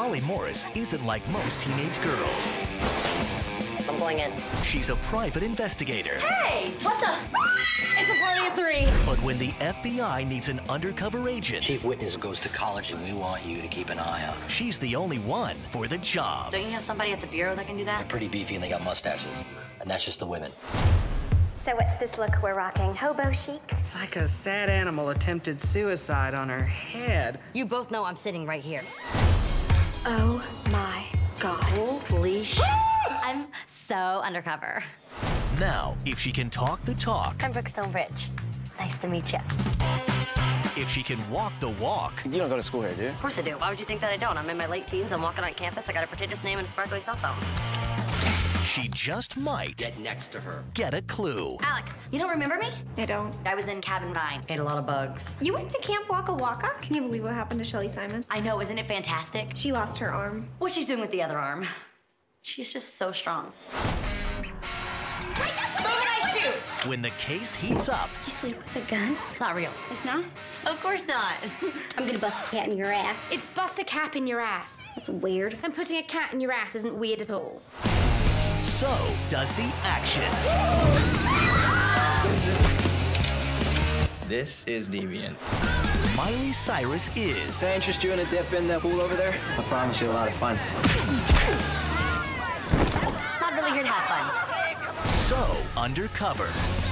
Molly Morris isn't like most teenage girls. I'm going in. She's a private investigator. Hey! What the? It's a party of three. But when the FBI needs an undercover agent, Chief Witness goes to college and we want you to keep an eye on her. she's the only one for the job. Don't you have somebody at the bureau that can do that? They're pretty beefy and they got mustaches. And that's just the women. So what's this look we're rocking? Hobo chic? It's like a sad animal attempted suicide on her head. You both know I'm sitting right here. Oh my God. Holy shit. I'm so undercover. Now, if she can talk the talk, I'm Brooke Stonebridge. Nice to meet you. if she can walk the walk, You don't go to school here, do you? Of course I do. Why would you think that I don't? I'm in my late teens. I'm walking on campus. I got a pretentious name and a sparkly cell phone. she just might Get next to her. get a clue. Alex, you don't remember me? I don't. I was in Cabin Vine. Ate a lot of bugs. You went to Camp Waka Waka? Can you believe what happened to Shelly Simon? I know, isn't it fantastic? She lost her arm. What she's doing with the other arm. She's just so strong. Move and I shoot! When the case heats up, You sleep with a gun? It's not real. It's not? Of course not. I'm gonna bust a cat in your ass. It's bust a cap in your ass. That's weird. And putting a cat in your ass isn't weird at all. so does the action. This is deviant. Miley Cyrus is Can I interest you in a dip in the pool over there? I promise you a lot of fun. Not really here to have fun. so undercover.